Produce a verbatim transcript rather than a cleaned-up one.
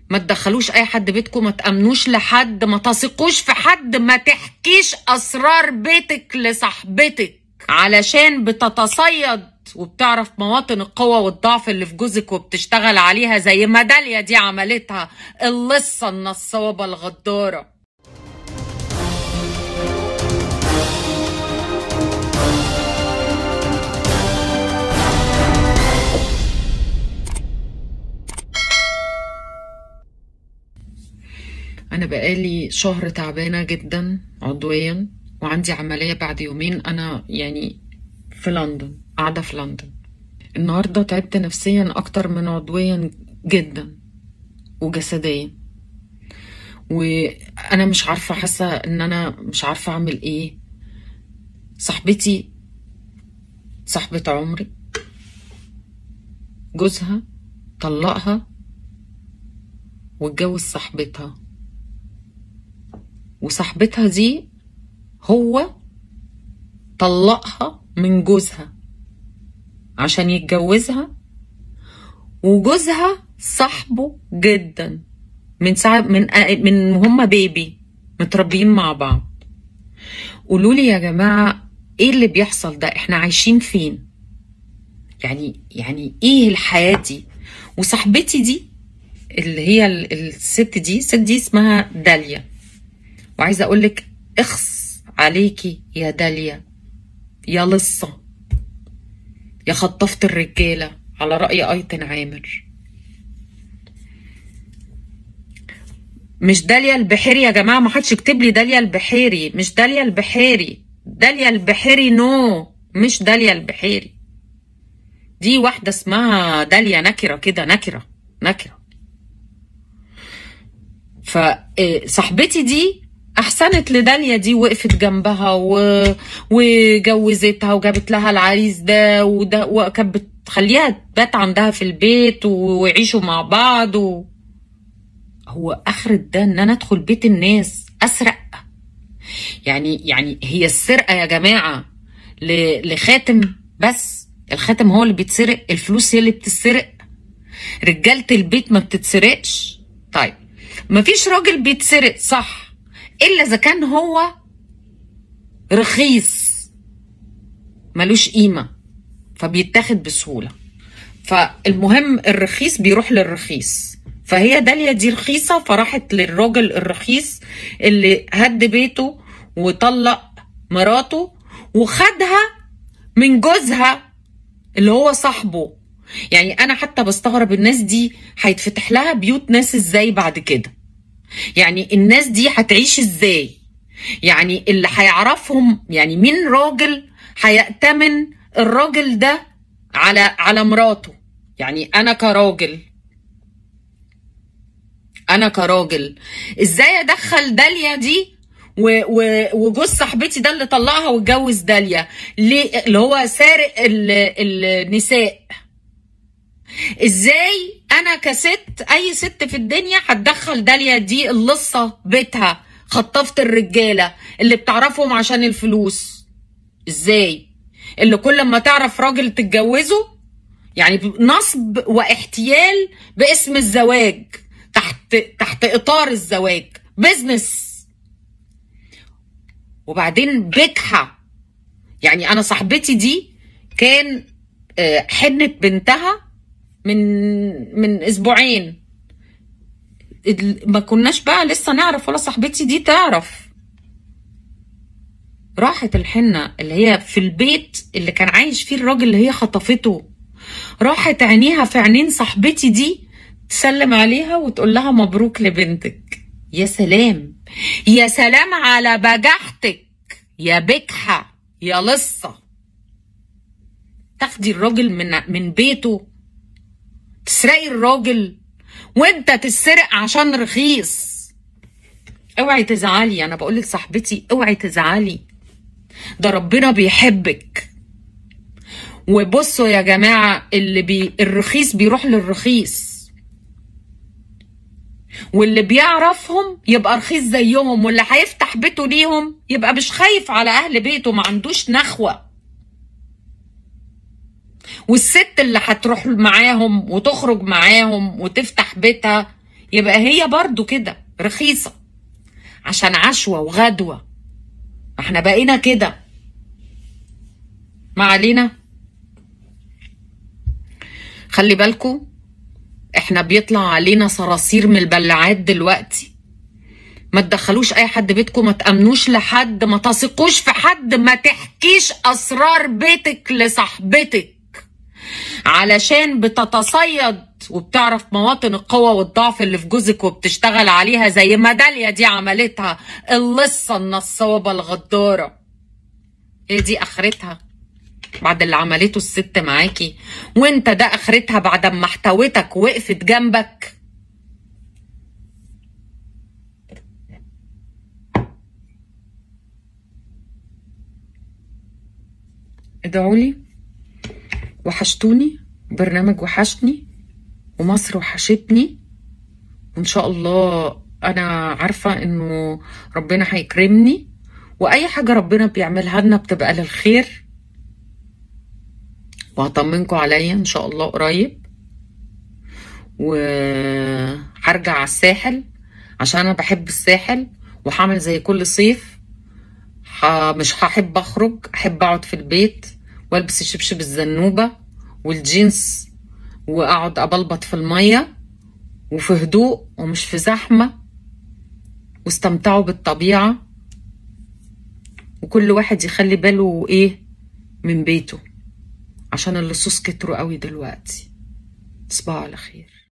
ما تدخلوش اي حد بيتكم، ما تأمنوش لحد، ما تثقوش في حد، ما تحكيش اسرار بيتك لصاحبتك علشان بتتصيد وبتعرف مواطن القوة والضعف اللي في جوزك وبتشتغل عليها زي ما داليا دي عملتها، اللصة النصابة الغدارة. أنا بقالي شهر تعبانة جدا عضويا، وعندي عملية بعد يومين. أنا يعني في لندن، قاعدة في لندن. النهاردة تعبت نفسيا أكتر من عضويا جدا وجسديا، وأنا مش عارفة، حاسة إن أنا مش عارفة أعمل إيه. صاحبتي، صاحبة عمري، جوزها طلقها واتجوز صاحبتها، وصاحبتها دي هو طلقها من جوزها عشان يتجوزها، وجوزها صاحبه جدا من ساعة من من هما بيبي متربيين مع بعض. قولولي يا جماعة ايه اللي بيحصل ده؟ احنا عايشين فين؟ يعني يعني ايه الحياة دي؟ وصاحبتي دي اللي هي الست دي الست دي اسمها داليا، وعايزة اقولك اخص عليكي يا داليا يا لصة يا خطافة الرجالة، على رأي ايتن عامر. مش داليا البحيري يا جماعة، ما حدش يكتب لي داليا البحيري، مش داليا البحيري. داليا البحيري نو، مش داليا البحيري. دي واحدة اسمها داليا نكرة كده، نكرة نكرة. فصاحبتي دي احسنت لداليا دي، وقفت جنبها و... وجوزتها وجابت لها العريس ده وده، وكانت بتخليها تبات عندها في البيت ويعيشوا مع بعض. و... هو اخرة ده ان انا ادخل بيت الناس اسرق؟ يعني يعني هي السرقة يا جماعة ل... لخاتم بس؟ الخاتم هو اللي بيتسرق؟ الفلوس هي اللي بتتسرق؟ رجالة البيت ما بتتسرقش؟ طيب مفيش راجل بيتسرق صح، الا اذا كان هو رخيص ملوش قيمة فبيتاخد بسهولة. فالمهم الرخيص بيروح للرخيص، فهي داليا دي رخيصة فراحت للراجل الرخيص اللي هد بيته وطلق مراته وخدها من جوزها اللي هو صاحبه. يعني انا حتى بستغرب الناس دي هيتفتح لها بيوت ناس ازاي بعد كده؟ يعني الناس دي هتعيش ازاي؟ يعني اللي هيعرفهم، يعني مين راجل هيأتمن الراجل ده على على مراته؟ يعني انا كراجل انا كراجل ازاي ادخل داليا دي وجوز صاحبتي ده اللي طلعها واتجوز داليا ليه، اللي هو سارق النساء؟ ازاي انا كست، اي ست في الدنيا هتدخل داليا دي اللصة بيتها، خطافة الرجالة اللي بتعرفهم عشان الفلوس؟ ازاي؟ اللي كل ما تعرف راجل تتجوزه، يعني نصب واحتيال باسم الزواج، تحت تحت اطار الزواج، بيزنس. وبعدين بجحة. يعني انا صاحبتي دي كان حنة بنتها من من اسبوعين، ما كناش بقى لسه نعرف ولا صاحبتي دي تعرف. راحت الحنة اللي هي في البيت اللي كان عايش فيه الراجل اللي هي خطفته، راحت عينيها في عينين صاحبتي دي تسلم عليها وتقول لها مبروك لبنتك. يا سلام يا سلام على بجحتك يا بجحة يا لصة. تاخدي الراجل من من بيته، تسرقي الراجل وانت تسرق عشان رخيص. اوعي تزعلي، انا بقول لك صاحبتي اوعي تزعلي، ده ربنا بيحبك. وبصوا يا جماعة، اللي بي الرخيص بيروح للرخيص، واللي بيعرفهم يبقى رخيص زيهم، واللي هيفتح بيته ليهم يبقى مش خايف على اهل بيته، ما عندوش نخوة. والست اللي هتروح معاهم وتخرج معاهم وتفتح بيتها يبقى هي برضو كده رخيصة عشان عشوة وغدوة. احنا بقينا كده. ما علينا. خلي بالكم احنا بيطلع علينا صراصير من البلاعات دلوقتي. ما تدخلوش اي حد بيتكم، ما تأمنوش لحد، ما تثقوش في حد، ما تحكيش اسرار بيتك لصاحبتك علشان بتتصيد وبتعرف مواطن القوة والضعف اللي في جوزك وبتشتغل عليها زي ما داليا دي عملتها، اللصة النصابة الغدارة. ايه دي اخرتها بعد اللي عملته الست معاكي؟ وانت ده اخرتها بعد ما احتوتك وقفت جنبك؟ ادعولي، وحشتوني، برنامج وحشني، ومصر وحشتني، وان شاء الله انا عارفة انه ربنا هيكرمني، واي حاجة ربنا بيعملها لنا بتبقى للخير، وهطمنكم عليا ان شاء الله قريب. وهرجع على الساحل عشان انا بحب الساحل، وهعمل زي كل صيف ح... مش هحب اخرج، احب اقعد في البيت والبس الشبشب الزنوبة والجينز واقعد ابلبط في المية وفي هدوء ومش في زحمة، واستمتعوا بالطبيعة، وكل واحد يخلي باله ايه من بيته عشان اللصوص كتروا قوي دلوقتي. تصبحوا على خير.